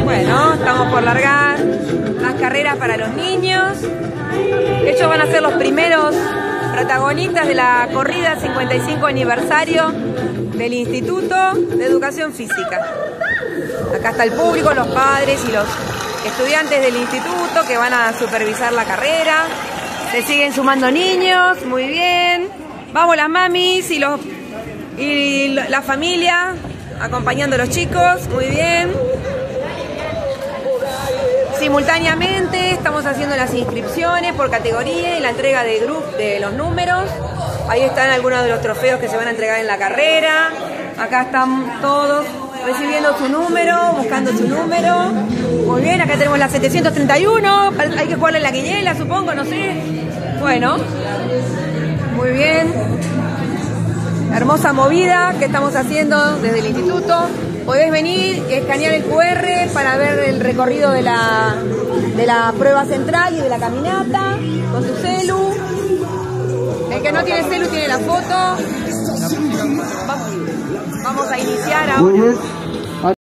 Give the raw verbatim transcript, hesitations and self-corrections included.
Bueno, estamos por largar las carreras para los niños. Ellos van a ser los primeros protagonistas de la corrida cincuenta y cinco aniversario del Instituto de Educación Física. Acá está el público, los padres y los estudiantes del instituto que van a supervisar la carrera. Se siguen sumando niños, muy bien. Vamos las mamis y, los, y la familia acompañando a los chicos, muy bien. Simultáneamente estamos haciendo las inscripciones por categoría y la entrega de, grupo, de los números. Ahí están algunos de los trofeos que se van a entregar en la carrera. Acá están todos recibiendo su número, buscando su número. Muy bien, acá tenemos la setecientos treinta y uno. Hay que jugarle en la quiniela, supongo, no sé. Bueno, muy bien. Hermosa movida que estamos haciendo desde el instituto. Podés venir y escanear el cu erre para ver el recorrido de la, de la prueba central y de la caminata con tu celu. El que no tiene celu tiene la foto. Vamos a iniciar ahora.